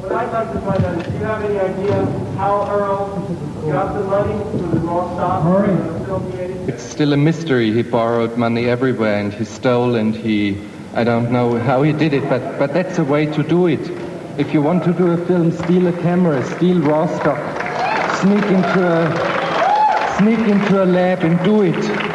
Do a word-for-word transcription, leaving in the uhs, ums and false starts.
What I'd like to find out is, do you have any idea how Earl got the money for the lost stock in the film the eighties? It's still a mystery. He borrowed money everywhere and he stole and he, I don't know how he did it, but, but that's a way to do it. If you want to do a film, steal a camera, steal raw stock, sneak into a, sneak into a lab and do it.